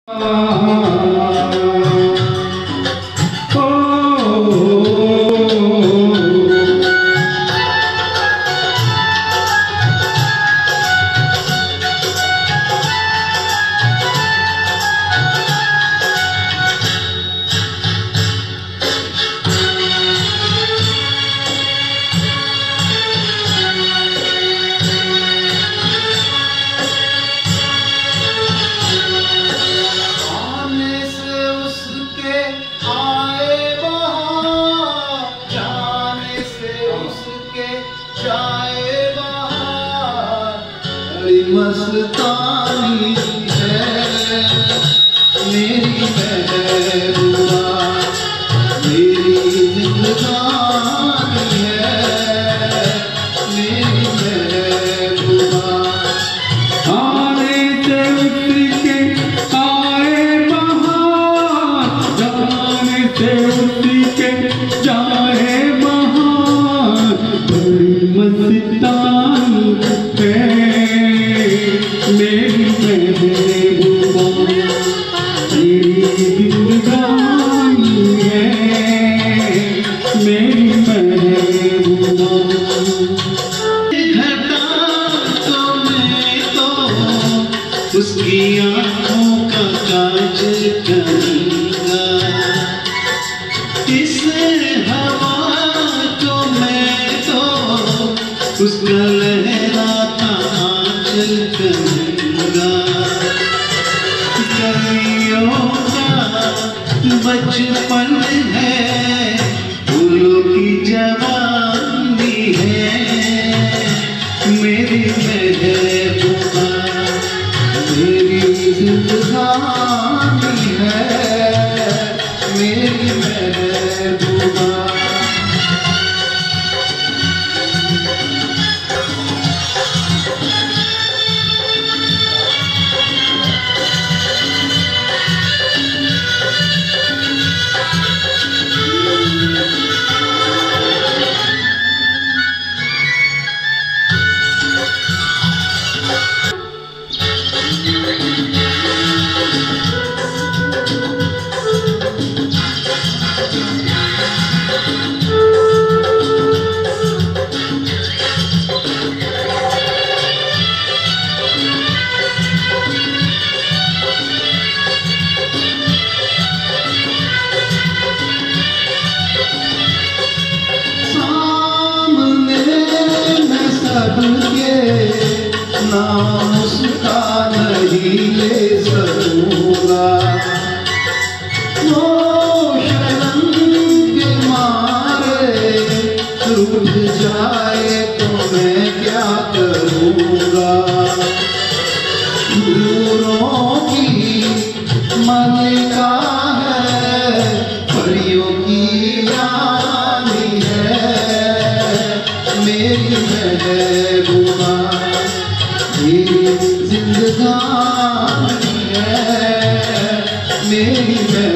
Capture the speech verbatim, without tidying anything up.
मस्तानी है मेरी महबूबा, मेरी जिंदगानी है मेरी महबूबा। आने से उसके आए बहार, जाने से उसके जाए बहार, बड़ी मस्तानी है मेरी महबूबा, मेरी जिंदगानी है मेरी महबूबा। घटा तो मैं तो उसकी आँखों का काजल करूँगा, इस हवा को मैं तो उसका लहराता आंचल करूँगा। कलियों का बचपन है, फूलों की जवानी है मेरी महबूबा, मेरी जिंदगानी है मेरी महबूबा। नाम उसका नहीं ले सकूंगा, वो शर्म के मारे रूठ जाए तो मैं क्या करूंगा। दूरों की मलिका है, परियों की रानी है मेरी महबूबा, मेरी जिंदगानी है मेरी।